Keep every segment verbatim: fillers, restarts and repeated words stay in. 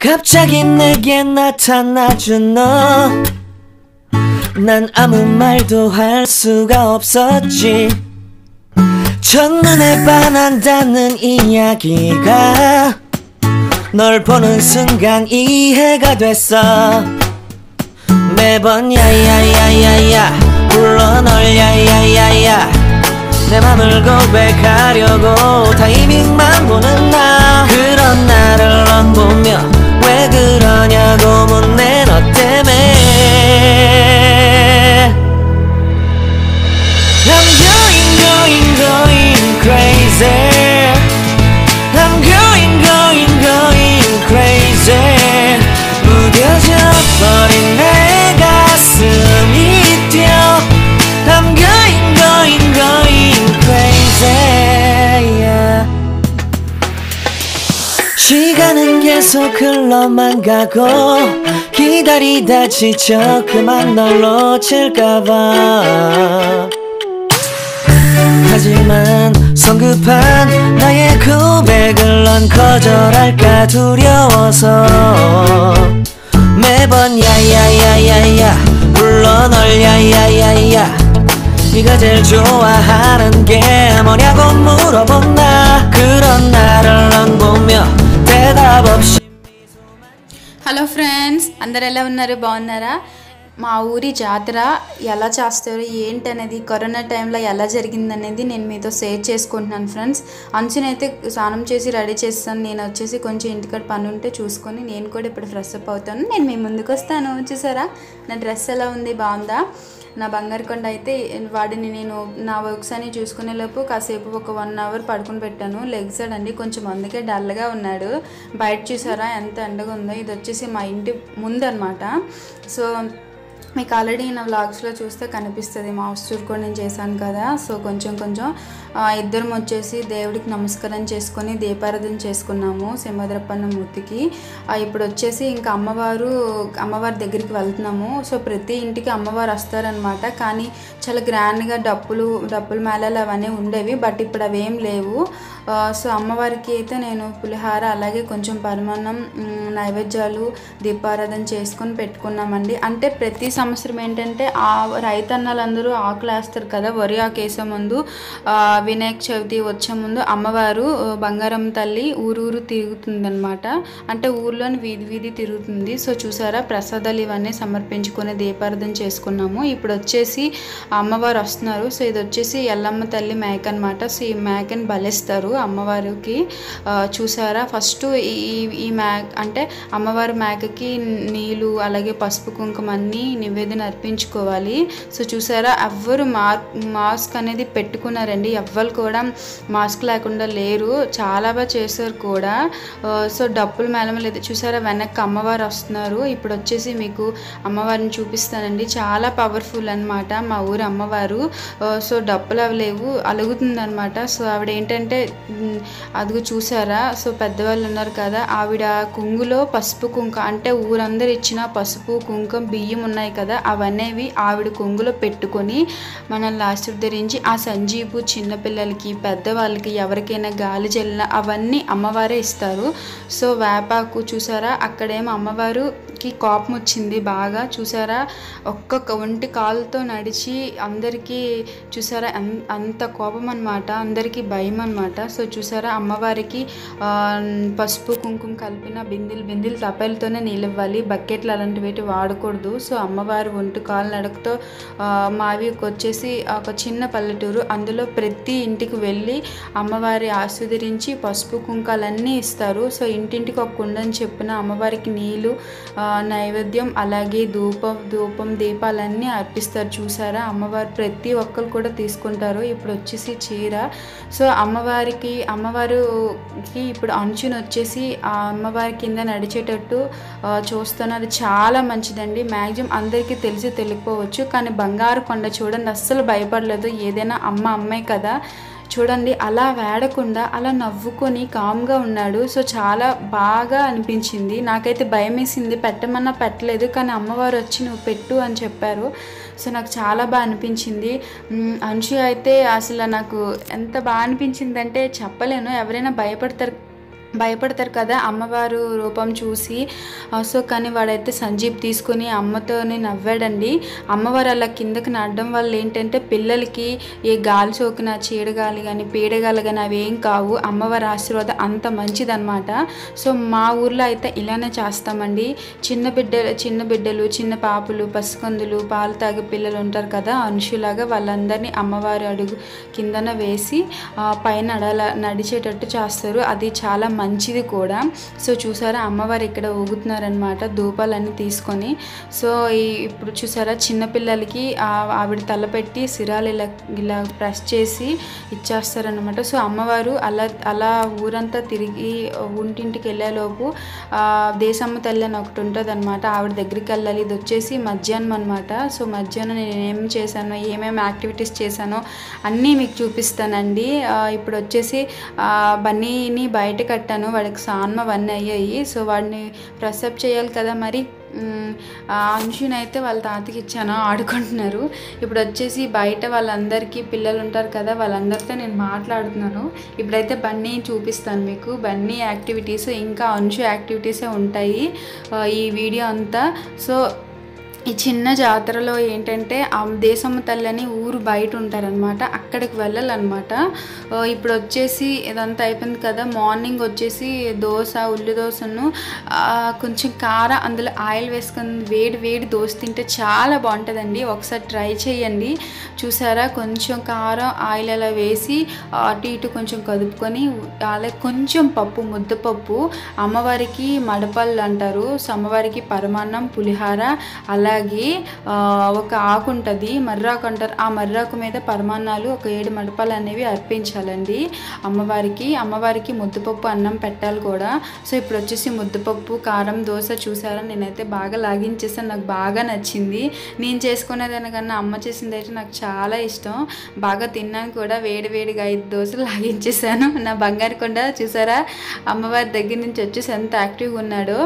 갑자기 내게 나타나준 너 난 아무 말도 할 수가 없었지 첫눈에 반한다는 이야기가 널 보는 순간 이해가 됐어 매번 야야야야야 불러 널 야야야야 내 맘을 고백하려고 타이밍만 보는 나 그런 나를 넌 보며 왜 그러냐고 묻네 너 때문에 I'm going going going crazy I'm going going going crazy 무뎌져 버린 내 가슴이 뛰어 I'm going going going crazy yeah. 시간은 계속 흘러만 가고 기다리다 지쳐 그만 널 놓칠까봐 하지만 성급한 나의 고백을 넌 거절할까 두려워서 매번 야야야야야 불러 널 야야야야 네가 제일 좋아하는 게 뭐냐고 물어본 나 그런 나를 넌 보며 대답 없이 hello friends అందరు ఎలా ఉన్నారు బాగున్నారా మా ఊరి జాతర ఎలా చేస్తారు ఏంటి అనేది కరోనా టైంలో ఎలా జరిగింది అనేది నేను మీతో షేర్ చేసుకుంటున్నాను ఫ్రెండ్స్ అంచునైతే స్నానం చేసి రెడీ చేస్తాను నేను వచ్చేసి కొంచెం ఇంటికాడ పని ఉంటే చూసుకొని నేను కూడా ఇప్పుడు ఫ్రెష్ అప్ అవుతాను నేను మీ ముందుకు వస్తాను చూసారా నా డ్రెస్ ఎలా ఉంది బాగుందా నా బంగారు కొండ అయితే వాడిని నేను నా వర్క్స్ అని చూసుకునేలోపు కాసేపు ఒక వన్ అవర్ పడుకుని పెట్టాను లెగ్సాడండి కొంచెం అందుకే డల్గా ఉన్నాడు బయట చూసారా ఎంత ఎండగా ఉందో ఇది వచ్చేసి మా ఇంటి ముందు అనమాట సో మీకు ఆల్రెడీ నా వ్లాగ్స్లో చూస్తే కనిపిస్తుంది మా హౌస్ టూర్ కూడా నేను చేశాను కదా సో కొంచెం కొంచెం ఇద్దరం వచ్చేసి దేవుడికి నమస్కారం చేసుకొని దీపారాధన చేసుకున్నాము సింహద్రప్పన్న మూర్తికి ఇప్పుడు వచ్చేసి ఇంకా అమ్మవారు అమ్మవారి దగ్గరికి వెళ్తున్నాము సో ప్రతి ఇంటికి అమ్మవారు వస్తారనమాట కానీ చాలా గ్రాండ్గా డప్పులు డప్పుల మేళాలు అవన్నీ ఉండేవి బట్ ఇప్పుడు అవేం లేవు సో అమ్మవారికి అయితే నేను పులిహార అలాగే కొంచెం పరమాన్నం నైవేద్యాలు దీపారాధన చేసుకొని పెట్టుకున్నామండి అంటే ప్రతి సంవత్సరం ఏంటంటే ఆ రైతన్నలందరూ ఆకులు వేస్తారు కదా వరి ఆకు వేసే ముందు వినాయక చవితి వచ్చే ముందు అమ్మవారు బంగారం తల్లి ఊరూరు తిరుగుతుందనమాట అంటే ఊర్లోని వీధి వీధి తిరుగుతుంది సో చూసారా ప్రసాదాలు ఇవన్నీ సమర్పించుకొని దీపారాధన చేసుకున్నాము ఇప్పుడు వచ్చేసి అమ్మవారు వస్తున్నారు సో ఇది వచ్చేసి ఎల్లమ్మ తల్లి మేక అనమాట సో ఈ మేకని బలిస్తారు అమ్మవారికి చూసారా ఫస్ట్ ఈ ఈ మేక అంటే అమ్మవారి మేకకి నీళ్ళు అలాగే పసుపు కుంకుమ అన్నీ నివేదన అర్పించుకోవాలి సో చూసారా ఎవ్వరు మా మాస్క్ అనేది పెట్టుకున్నారండి ఎవ్వరు కూడా మాస్క్ లేకుండా లేరు చాలా బాగా చేశారు కూడా సో డప్పుల మేళం లేదు చూసారా వెనక్కి అమ్మవారు వస్తున్నారు ఇప్పుడు వచ్చేసి మీకు అమ్మవారిని చూపిస్తానండి చాలా పవర్ఫుల్ అనమాట మా ఊరు అమ్మవారు సో డప్పులు అవి లేవు అలుగుతుంది అనమాట సో ఆవిడ ఏంటంటే అదిగో చూసారా సో పెద్దవాళ్ళు ఉన్నారు కదా ఆవిడ కుంగులో పసుపు కుంక అంటే ఊరందరూ ఇచ్చిన పసుపు కుంకుమ బియ్యం ఉన్నాయి కదా అవనేవి ఆవిడ కొంగులో పెట్టుకొని మనల్ని ఆశీర్వదించి ఆ సంజీపు చిన్నపిల్లలకి పెద్దవాళ్ళకి ఎవరికైనా గాలి జల్లిన అవన్నీ అమ్మవారే ఇస్తారు సో వేపాకు చూసారా అక్కడేమో అమ్మవారికి కోపం వచ్చింది బాగా చూసారా ఒక్కొక్క ఒంటి కాలుతో నడిచి అందరికీ చూసారా అంత కోపం అనమాట అందరికీ భయం అనమాట సో చూసారా అమ్మవారికి పసుపు కుంకుమ కలిపిన బిందెలు బిందెలు తప్పలతోనే నీళ్ళు ఇవ్వాలి బకెట్లు అలాంటివి వాడకూడదు సో అమ్మవారు ఒంటి కాలు నడకతో మావికి వచ్చేసి ఒక చిన్న పల్లెటూరు అందులో ప్రతి ఇంటికి వెళ్ళి అమ్మవారి ఆశీర్వదించి పసుపు కుంకాలన్నీ ఇస్తారు సో ఇంటింటికి ఒక కుండని చెప్పిన అమ్మవారికి నీళ్ళు నైవేద్యం అలాగే ధూపం ధూపం దీపాలన్నీ అర్పిస్తారు చూసారా అమ్మవారు ప్రతి ఒక్కరు కూడా తీసుకుంటారు ఇప్పుడు వచ్చేసి చీర సో అమ్మవారికి అమ్మవారికి ఇప్పుడు అంచుని వచ్చేసి ఆ అమ్మవారి కింద నడిచేటట్టు చూస్తున్నారు చాలా మంచిదండి మ్యాక్సిమం అందరికీ తెలిసి తెలియకపోవచ్చు కానీ బంగారు కొండ చూడండి అస్సలు భయపడలేదు ఏదైనా అమ్మ అమ్మాయి కదా చూడండి అలా వేడకుండా అలా నవ్వుకొని కామ్గా ఉన్నాడు సో చాలా బాగా అనిపించింది నాకైతే భయం వేసింది పెట్టమన్నా పెట్టలేదు కానీ అమ్మవారు వచ్చి నువ్వు పెట్టు అని చెప్పారు సో నాకు చాలా బాగా అనిపించింది అంశు అయితే అసలు నాకు ఎంత బాగా అనిపించిందంటే చెప్పలేను ఎవరైనా భయపడతారు భయపడతారు కదా అమ్మవారు రూపం చూసి. సో కానీ వాడైతే సంజీప్ తీసుకుని అమ్మతోనే నవ్వాడండి. అమ్మవారు అలా కిందకి నడడం వల్ల ఏంటంటే పిల్లలకి ఏ గాలి సోకిన చీడగాలి కానీ పీడగాలి కానీ అవి ఏం కావు. అమ్మవారి ఆశీర్వాదం అంత మంచిదన్నమాట. సో మా ఊర్లో అయితే ఇలానే చేస్తామండి. చిన్న బిడ్డలు చిన్న బిడ్డలు చిన్న పాపలు పసికందులు పాలు తాగే పిల్లలు ఉంటారు కదా అంశులాగా వాళ్ళందరినీ అమ్మవారి అడుగు కిందన వేసి పైన నడల నడిచేటట్టు చేస్తారు. అది చాలా మంచిది కూడా. సో చూసారా అమ్మవారు ఇక్కడ ఊగుతున్నారనమాట ధూపాలన్నీ తీసుకొని. సో ఇప్పుడు చూసారా చిన్నపిల్లలకి ఆవిడ తలపెట్టి సిరాలు ఇలా ఇలా ప్రెస్ చేసి ఇచ్చేస్తారనమాట. సో అమ్మవారు అలా అలా ఊరంతా తిరిగి ఒంటింటికి వెళ్ళేలోపు దేశమ్మ తల్లి అని ఒకటి ఉంటుంది అనమాట. ఆవిడ దగ్గరికి వెళ్ళాలి. ఇది వచ్చేసి మధ్యాహ్నం అనమాట. సో మధ్యాహ్నం నేను ఏం చేశానో ఏమేమి యాక్టివిటీస్ చేశానో అన్నీ మీకు చూపిస్తానండి. ఇప్పుడు వచ్చేసి బన్నీని బయట కట్టాను. వాడికి సాన్మ అవన్నీ అయ్యాయి. సో వాడిని ప్రసప్ చేయాలి కదా మరి. అంశుని అయితే వాళ్ళ తాతకి ఇచ్చాను ఆడుకుంటున్నారు. ఇప్పుడు వచ్చేసి బయట వాళ్ళందరికీ పిల్లలు ఉంటారు కదా వాళ్ళందరితో నేను మాట్లాడుతున్నాను. ఇప్పుడైతే బన్నీ చూపిస్తాను మీకు. బన్నీ యాక్టివిటీస్ ఇంకా అంశు యాక్టివిటీసే ఉంటాయి ఈ వీడియో అంతా. సో ఈ చిన్న జాతరలో ఏంటంటే ఆ దేశమ్మ తల్లి అని ఊరు బయట ఉంటారనమాట. అక్కడికి వెళ్ళాలన్నమాట. ఇప్పుడు వచ్చేసి ఇదంతా అయిపోయింది కదా. మార్నింగ్ వచ్చేసి దోశ ఉల్లి దోశను కొంచెం కార అందులో ఆయిల్ వేసుకొని వేడి వేడి దోశ తింటే చాలా బాగుంటుందండి. ఒకసారి ట్రై చేయండి. చూసారా కొంచెం కారం ఆయిల్ అలా వేసి అటు ఇటు కొంచెం కదుపుకొని అలాగే కొంచెం పప్పు ముద్దపప్పు అమ్మవారికి మడపళ్ళు అంటారు. సో అమ్మవారికి పరమాన్నం పులిహార అలా అలాగే ఒక ఆకు ఉంటుంది మర్రాకు అంటారు. ఆ మర్రాకు మీద పరమాన్నాలు ఒక ఏడు మడపలు అనేవి అర్పించాలండి అమ్మవారికి. అమ్మవారికి ముద్దపప్పు అన్నం పెట్టాలి కూడా. సో ఇప్పుడు వచ్చేసి ముద్దపప్పు కారం దోశ చూసారా నేనైతే బాగా లాగించేసాను. నాకు బాగా నచ్చింది. నేను చేసుకునేదానికన్నా అమ్మ చేసింది అయితే నాకు చాలా ఇష్టం. బాగా తిన్నాను కూడా. వేడి వేడిగా ఐదు దోశలు లాగించేసాను. నా బంగారు కొండ చూసారా అమ్మవారి దగ్గర నుంచి వచ్చేసి ఎంత యాక్టివ్గా ఉన్నాడో.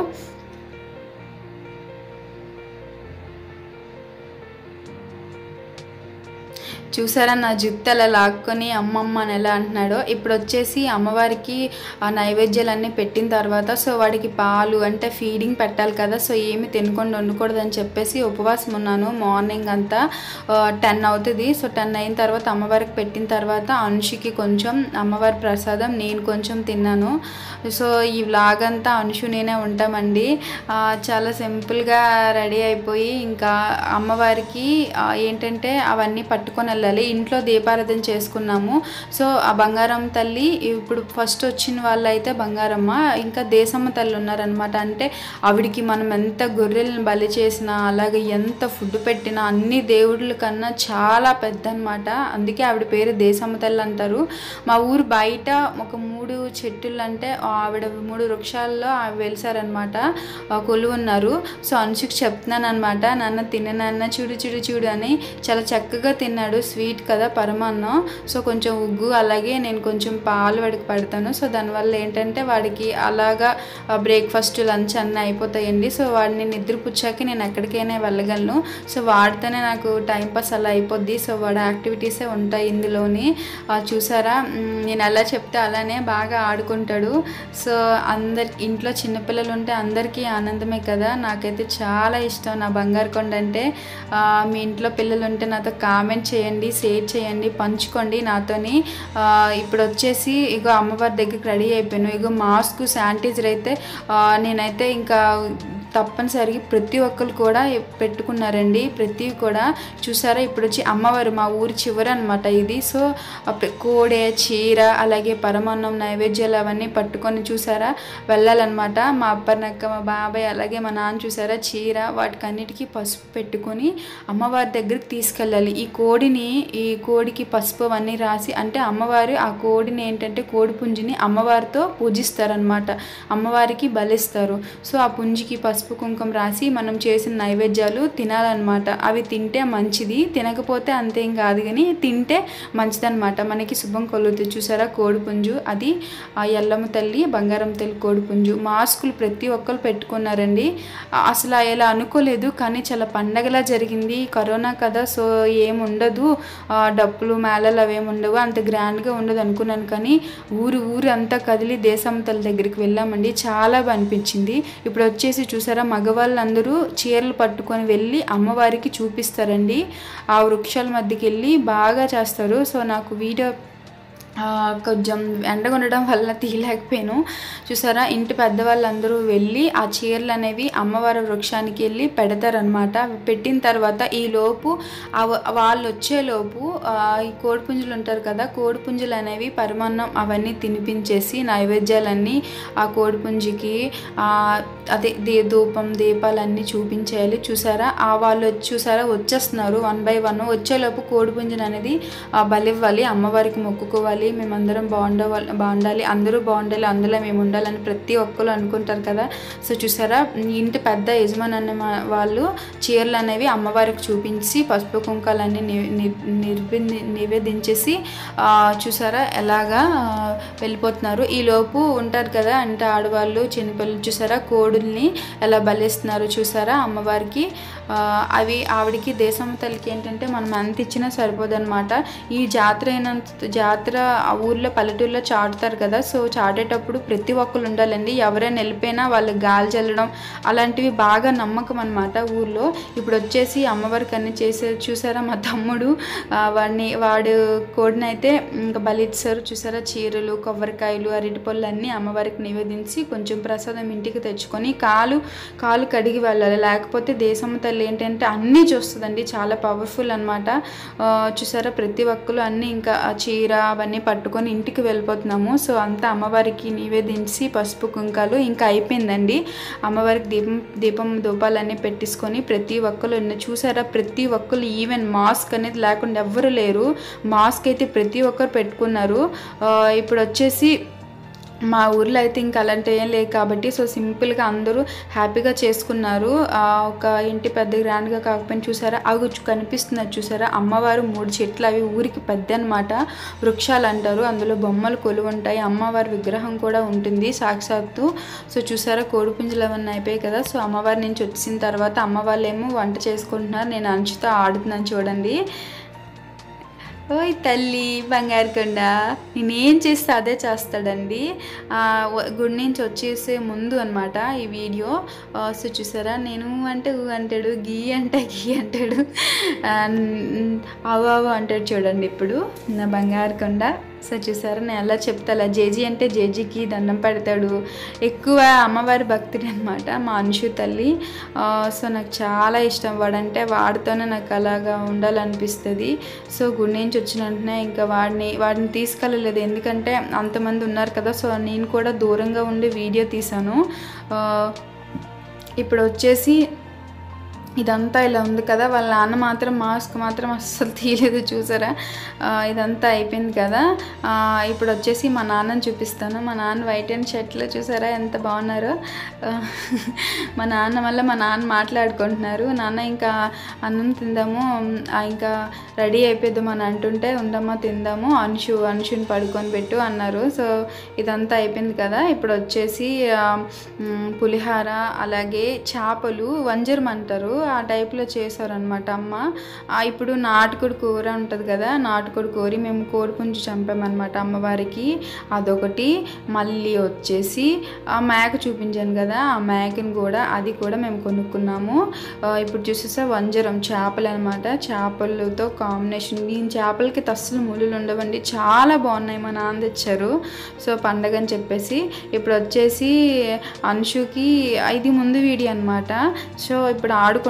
చూసారా నా జుట్టు అలా లాక్కొని అమ్మమ్మ అని ఎలా అంటున్నాడో. ఇప్పుడు వచ్చేసి అమ్మవారికి ఆ నైవేద్యాలన్నీ పెట్టిన తర్వాత సో వాడికి పాలు అంటే ఫీడింగ్ పెట్టాలి కదా. సో ఏమి తినకుండా వండకూడదని చెప్పేసి ఉపవాసం ఉన్నాను. మార్నింగ్ అంతా టెన్ అవుతుంది. సో టెన్ అయిన తర్వాత అమ్మవారికి పెట్టిన తర్వాత అంశుకి కొంచెం అమ్మవారి ప్రసాదం నేను కొంచెం తిన్నాను. సో ఈ వ్లాగ్ అంతా అంశు నేనే ఉంటామండి. చాలా సింపుల్గా రెడీ అయిపోయి ఇంకా అమ్మవారికి ఏంటంటే అవన్నీ పట్టుకొని వెళ్ళాలి. ఇంట్లో దీపారాధన చేసుకున్నాము. సో ఆ బంగారం తల్లి ఇప్పుడు ఫస్ట్ వచ్చిన వాళ్ళు అయితే బంగారమ్మ ఇంకా దేశమ్మ తల్లి ఉన్నారనమాట. అంటే ఆవిడికి మనం ఎంత గొర్రెలను బలి చేసినా అలాగే ఎంత ఫుడ్ పెట్టినా అన్ని దేవుళ్ళ కన్నా చాలా పెద్ద అనమాట. అందుకే ఆవిడ పేరు దేశమ్మ తల్లి అంటారు. మా ఊరు బయట ఒక మూడు చెట్టులు అంటే ఆవిడ మూడు వృక్షాల్లో ఆవిడ వెలిసారనమాట కొలువు ఉన్నారు. సో అంశుకి చెప్తున్నాను అనమాట నాన్న తిననన్న చూడు చూడు చూడు అని. చాలా చక్కగా తిన్నాడు. స్వీట్ కదా పరమాన్నం. సో కొంచెం ఉగ్గు అలాగే నేను కొంచెం పాలు వాడికి పడతాను. సో దానివల్ల ఏంటంటే వాడికి అలాగా బ్రేక్ఫాస్ట్ లంచ్ అన్నీ అయిపోతాయండి. సో వాడిని నిద్రపుచ్చాక నేను ఎక్కడికైనా వెళ్ళగలను. సో వాడితోనే నాకు టైంపాస్ అలా అయిపోద్ది. సో వాడి యాక్టివిటీసే ఉంటాయి ఇందులోని. చూసారా నేను ఎలా చెప్తే అలానే బాగా ఆడుకుంటాడు. సో అందరి ఇంట్లో చిన్నపిల్లలు ఉంటే అందరికీ ఆనందమే కదా. నాకైతే చాలా ఇష్టం నా బంగారు కొండ అంటే. మీ ఇంట్లో పిల్లలు ఉంటే నాతో కామెంట్ చేయండి, షేర్ చేయండి, పంచుకోండి నాతోని. ఇప్పుడు వచ్చేసి ఇగో అమ్మవారి దగ్గరికి రెడీ అయిపోయాను. ఇగో మాస్క్ శానిటైజర్ అయితే నేనైతే ఇంకా తప్పనిసరిగా ప్రతి ఒక్కరు కూడా పెట్టుకున్నారండి. ప్రతి కూడా చూసారా ఇప్పుడు వచ్చి అమ్మవారు మా ఊరి చివర అనమాట ఇది. సో కోడే చీర అలాగే పరమాన్నం నైవేద్యాలు అవన్నీ పట్టుకొని చూసారా వెళ్ళాలన్నమాట. మా అప్పర్నక్క మా బాబాయ్ అలాగే మా నాన్న చూసారా చీర వాటికి అన్నిటికీ పసుపు పెట్టుకొని అమ్మవారి దగ్గరికి తీసుకెళ్ళాలి. ఈ కోడిని ఈ కోడికి పసుపు అవన్నీ రాసి అంటే అమ్మవారు ఆ కోడిని ఏంటంటే కోడి పుంజిని అమ్మవారితో పూజిస్తారనమాట. అమ్మవారికి బలిస్తారు. సో ఆ పుంజికి పసుపు పసుపు కుంకుమ రాసి మనం చేసిన నైవేద్యాలు తినాలన్నమాట. అవి తింటే మంచిది, తినకపోతే అంతేం కాదు కానీ తింటే మంచిదన్నమాట, మనకి శుభం కలుగుతుంది. చూసారా కోడిపుంజు, అది ఆ ఎల్లమ్మ తల్లి బంగారం తల్లి కోడిపుంజు. మాస్కులు ప్రతి ఒక్కరు పెట్టుకున్నారండి. అసలు ఇలా అనుకోలేదు కానీ చాలా పండగలా జరిగింది. కరోనా కదా, సో ఏముండదు, డప్పులు మేళలు అవేమి ఉండవు, అంత గ్రాండ్గా ఉండదు అనుకున్నాను. కానీ ఊరు ఊరు అంతా కదిలి దేశమ్మ తల్లి దగ్గరికి వెళ్ళామండి, చాలా బాగా అనిపించింది. ఇప్పుడు వచ్చేసి చూసారా మగవాళ్ళందరూ చీరలు పట్టుకొని వెళ్ళి అమ్మవారికి చూపిస్తారండి. ఆ వృక్షాల మధ్యకి వెళ్ళి బాగా చేస్తారు. సో నాకు వీడియో కొంచెం ఎండగా ఉండడం వల్ల తీయలేకపోయాను. చూసారా ఇంటి పెద్దవాళ్ళందరూ వెళ్ళి ఆ చీరలు అనేవి అమ్మవారి వృక్షానికి వెళ్ళి పెడతారనమాట. పెట్టిన తర్వాత ఈ లోపు వాళ్ళు వచ్చేలోపు ఈ కోడిపుంజులు ఉంటారు కదా, కోడిపుంజులు అనేవి పరిమాణం అవన్నీ తినిపించేసి నైవేద్యాలన్నీ ఆ కోడిపుంజికి అదే దే ధూపం దీపాలన్నీ చూపించేయాలి. చూసారా ఆ వాళ్ళు చూసారా వచ్చేస్తున్నారు వన్ బై వన్. వచ్చేలోపు కోడిపుంజుని అనేది బలివ్వాలి, అమ్మవారికి మొక్కుకోవాలి, మేమందరం బాగుండాలి బాగుండాలి అందరూ బాగుండాలి అందులో మేము ఉండాలని ప్రతి ఒక్కరు అనుకుంటారు కదా. సో చూసారా ఇంటి పెద్ద యజమాని అనే వాళ్ళు చీరలు అనేవి అమ్మవారికి చూపించి పసుపు కుంకాలన్నీ నిర్వి నివేదించేసి చూసారా ఎలాగా వెళ్ళిపోతున్నారు. ఈ లోపు ఉంటారు కదా అంటే ఆడవాళ్ళు చిన్నపిల్లలు చూసారా కోడుల్ని ఎలా బలిస్తున్నారు చూసారా అమ్మవారికి. అవి ఆవిడికి దేశమ్మ తల్లికి ఏంటంటే మనం ఎంత ఇచ్చినా సరిపోదన్నమాట. ఈ జాతర అయినంత జాతర ఆ ఊర్లో పల్లెటూరులో చాటుతారు కదా, సో చాటేటప్పుడు ప్రతి ఒక్కరు ఉండాలండి. ఎవరైనా వెళ్ళిపోయినా వాళ్ళకి గాలి చల్లడం అలాంటివి బాగా నమ్మకం అనమాట ఊర్లో. ఇప్పుడు వచ్చేసి అమ్మవారికి అన్నీ చేసే చూసారా మా తమ్ముడు వాడిని వాడు కోడిని అయితే ఇంకా బలిచ్చారు. చూసారా చీరలు కొబ్బరికాయలు అరటిపళ్ళు అన్నీ అమ్మవారికి నివేదించి కొంచెం ప్రసాదం ఇంటికి తెచ్చుకొని కాలు కాలు కడిగి వెళ్ళాలి, లేకపోతే దేశమ్మ తల్లి ఏంటంటే అన్నీ చూస్తుందండి, చాలా పవర్ఫుల్ అనమాట. చూసారా ప్రతి ఒక్కరు అన్నీ ఇంకా చీర అవన్నీ పట్టుకొని ఇంటికి వెళ్ళిపోతున్నాము. సో అంతా అమ్మవారికి నివేదించి పసుపు కుంకాలు ఇంకా అయిపోయిందండి. అమ్మవారికి దీపం దీపం ధూపాలన్నీ పెట్టించుకొని ప్రతి ఒక్కరు చూసారా ప్రతి ఒక్కరు ఈవెన్ మాస్క్ అనేది లేకుండా ఎవ్వరు లేరు, మాస్క్ అయితే ప్రతి ఒక్కరు పెట్టుకున్నారు. ఇప్పుడు వచ్చేసి మా ఊర్లో అయితే ఇంకా అలాంటి ఏం లేదు కాబట్టి సో సింపుల్గా అందరూ హ్యాపీగా చేసుకున్నారు. ఒక ఇంటి పెద్ద గ్రాండ్గా కాకపోయినా చూసారా అవి కనిపిస్తున్నారు చూసారా అమ్మవారు మూడు చెట్లు, అవి ఊరికి పెద్ద అనమాట, వృక్షాలు అంటారు. అందులో బొమ్మలు కొలువు ఉంటాయి, అమ్మవారి విగ్రహం కూడా ఉంటుంది సాక్షాత్తు. సో చూసారా కోడిపుంజులు అవన్నీ అయిపోయాయి కదా. సో అమ్మవారి నుంచి వచ్చిన తర్వాత అమ్మ వాళ్ళు ఏమో వంట చేసుకుంటున్నారు, నేను అంచుతో ఆడుతున్నాను చూడండి. ఓయ్ తల్లి బంగారు కొండ నేనేం చేస్తే అదే చేస్తాడండి. గుడి నుంచి వచ్చేసే ముందు అనమాట ఈ వీడియో. సో చూసారా నేను అంటే ఊ అంటాడు, గీ అంటే గీ అంటాడు, అవు అవు అంటాడు చూడండి ఇప్పుడు నా బంగారు కొండ. సో చూసారా నేను ఎలా చెప్తా, అలా జేజీ అంటే జేజీకి దండం పెడతాడు. ఎక్కువ అమ్మవారి భక్తుడు అనమాట మా అంశు తల్లి. సో నాకు చాలా ఇష్టం వాడంటే, వాడితోనే నాకు అలాగా ఉండాలనిపిస్తుంది. సో గుడి నుంచి వచ్చిన వెంటనే ఇంకా వాడిని వాడిని తీసుకెళ్ళలేదు, ఎందుకంటే అంతమంది ఉన్నారు కదా. సో నేను కూడా దూరంగా ఉండి వీడియో తీశాను. ఇప్పుడు వచ్చేసి ఇదంతా ఇలా ఉంది కదా, వాళ్ళ నాన్న మాత్రం మాస్క్ మాత్రం అస్సలు తీయలేదు చూసారా. ఇదంతా అయిపోయింది కదా. ఇప్పుడు వచ్చేసి మా నాన్నని చూపిస్తాను. మా నాన్న వైట్ అండ్ షర్ట్లో చూసారా ఎంత బాగున్నారో. మా నాన్న వల్ల మా నాన్న మాట్లాడుకుంటున్నారు. నాన్న ఇంకా అన్నం తిందాము, ఇంకా రెడీ అయిపోద్దాం అని అంటుంటే ఉండమ్మా తిందాము, అంశు అంశుని పడుకొని పెట్టు అన్నారు. సో ఇదంతా అయిపోయింది కదా. ఇప్పుడు వచ్చేసి పులిహార అలాగే చేపలు వంజరం అంటారు ఆ టైప్లో చేశారనమాట అమ్మ. ఇప్పుడు నాటుకోడి కూర ఉంటుంది కదా, నాటుకోడి కూర మేము కోడిపుంజు చంపామన్నమాట అమ్మవారికి, అదొకటి. మళ్ళీ వచ్చేసి ఆ మేక చూపించాను కదా, ఆ మేకని కూడా అది కూడా మేము కొనుక్కున్నాము. ఇప్పుడు చూసేసా వంజరం చేపలు అనమాట, చేపలతో కాంబినేషన్. ఈ చేపలకి అస్సలు ముళ్ళు ఉండవండి, చాలా బాగున్నాయి, మా నాన్న తెచ్చారు. సో పండగ అని చెప్పేసి ఇప్పుడు వచ్చేసి అంశుకి ఇది ముందు వీడియో అనమాట. సో ఇప్పుడు ఆడుకుంటున్నాను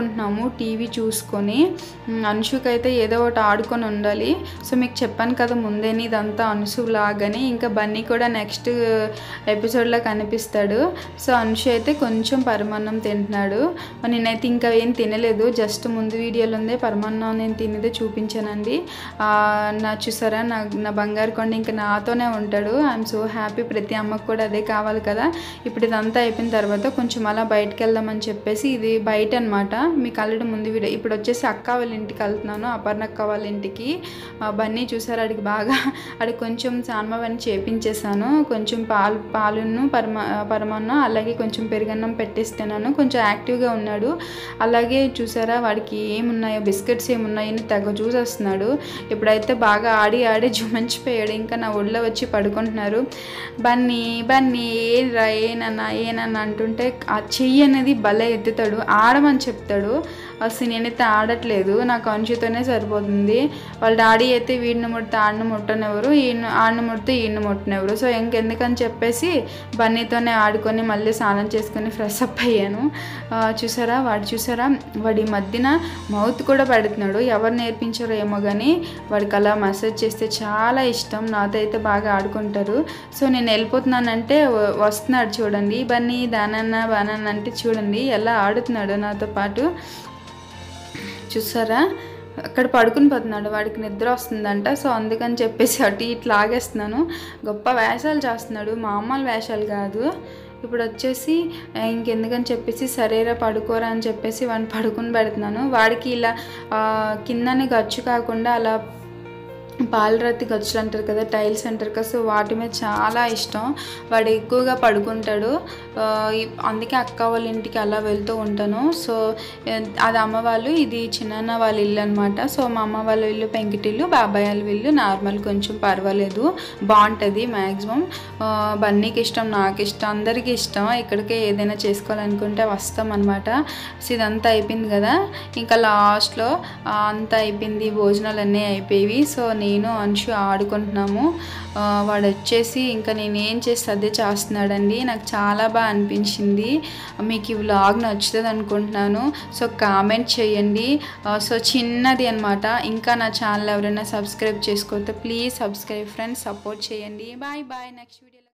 ఆడుకుంటున్నాము టీవీ చూసుకొని. అంశుకైతే ఏదో ఒకటి ఆడుకొని ఉండాలి. సో మీకు చెప్పాను కదా ముందేని ఇదంతా అంశు లాగాని. ఇంకా బన్నీ కూడా నెక్స్ట్ ఎపిసోడ్లో కనిపిస్తాడు. సో అంశు అయితే కొంచెం పరమాన్నం తింటున్నాడు. నేనైతే ఇంకా ఏం తినలేదు, జస్ట్ ముందు వీడియోలో ఉందే పరమాన్నం నేను తినేదే చూపించానండి. నా చూసారా నా నా బంగారు కొండ ఇంకా నాతోనే ఉంటాడు. I'm so happy. ప్రతి అమ్మకు కూడా అదే కావాలి కదా. ఇప్పుడు ఇదంతా అయిపోయిన తర్వాత కొంచెం అలా బయటకు వెళ్దామని చెప్పేసి, ఇది బయట అనమాట, మీకు ఆల్రెడీ ముందు వీడియో. ఇప్పుడు వచ్చేసి అక్క వాళ్ళ ఇంటికి వెళ్తున్నాను, అపర్ణ అక్క వాళ్ళ ఇంటికి. బన్నీ చూసారు, అడిగి బాగా అడిగి కొంచెం సాన్మవన్నీ చేపించేసాను. కొంచెం పాలు పాలును పరమా పరమాన్నం అలాగే కొంచెం పెరుగన్నం పెట్టిస్తున్నాను. కొంచెం యాక్టివ్గా ఉన్నాడు. అలాగే చూసారా వాడికి ఏమున్నాయో బిస్కెట్స్ ఏమున్నాయని తెగ చూసేస్తున్నాడు. ఇప్పుడైతే బాగా ఆడి ఆడి జుమంచిపోయాడు. ఇంకా నా ఒళ్ళో వచ్చి పడుకుంటున్నారు. బన్నీ బన్నీ ఏరా ఏనన్నా ఏనన్నా అంటుంటే ఆ చెయ్యి అనేది భలే ఎత్తుతాడు. ఆడమని చెప్తాడు. అసలు నేనైతే ఆడట్లేదు, నాకు అంచుతోనే సరిపోతుంది. వాళ్ళ డాడీ అయితే వీడిని ముడితే ఆడిని ముట్టనెవరు, ఈయన ఆడిని ముడితే ఈయన ముట్టనెవరు. సో ఇంకెందుకని చెప్పేసి బన్నీతోనే ఆడుకొని మళ్ళీ స్నానం చేసుకొని ఫ్రెష్ అప్ అయ్యాను. చూసారా వాడు చూసారా వాడి మధ్యన మౌత్ కూడా పెడుతున్నాడు. ఎవరు నేర్పించారో ఏమో కానీ వాడికి అలా మసాజ్ చేస్తే చాలా ఇష్టం. నాతో అయితే బాగా ఆడుకుంటారు. సో నేను వెళ్ళిపోతున్నానంటే వస్తున్నాడు చూడండి. బన్నీ దానన్న బానన్న అంటే చూడండి ఎలా ఆడుతున్నాడు నాతో పాటు. చూసారా అక్కడ పడుకుని పోతున్నాడు, వాడికి నిద్ర వస్తుందంట. సో అందుకని చెప్పేసి అటు ఇటు లాగేస్తున్నాను. గొప్ప వేషాలు చేస్తున్నాడు, మామూలు వేషాలు కాదు. ఇప్పుడు వచ్చేసి ఇంకెందుకని చెప్పేసి సరేరా పడుకోరా అని చెప్పేసి వాడిని పడుకుని పెడుతున్నాను. వాడికి ఇలా కిందనే గచ్చు కాకుండా అలా పాలరాతి గచ్చులు అంటారు కదా, టైల్స్ అంటారు కదా, సో వాటి మీద చాలా ఇష్టం. వాడు ఎక్కువగా పడుకుంటాడు. అందుకే అక్క వాళ్ళ ఇంటికి అలా వెళ్తూ ఉంటాను. సో అది అమ్మ వాళ్ళు, ఇది చిన్నాన్న వాళ్ళ ఇల్లు అనమాట. సో మా అమ్మ వాళ్ళ ఇల్లు పెంకిటిల్లు, బాబాయ్ వాళ్ళ ఇల్లు నార్మల్, కొంచెం పర్వాలేదు, బాగుంటుంది. మ్యాక్సిమం బన్నీకి ఇష్టం, నాకు ఇష్టం, అందరికీ ఇష్టం. ఇక్కడికే ఏదైనా చేసుకోవాలనుకుంటే వస్తాం అనమాట. సో ఇదంతా అయిపోయింది కదా, ఇంకా లాస్ట్లో అంతా అయిపోయింది, భోజనాలు అన్నీ అయిపోయి. సో నేను అంశు ఆడుకుంటున్నాము. వాడు వచ్చేసి ఇంకా నేను ఏం చేస్తే అదే చేస్తున్నాడండి. నాకు చాలా బాగా అనిపించింది. మీకు ఈ వ్లాగ్ నచ్చుతుంది అనుకుంటున్నాను. సో కామెంట్ చేయండి. సో చిన్నది అనమాట. ఇంకా నా ఛానల్ ఎవరైనా సబ్స్క్రైబ్ చేసుకోతే ప్లీజ్ సబ్స్క్రైబ్ ఫ్రెండ్స్, సపోర్ట్ చేయండి. Bye bye. Next video.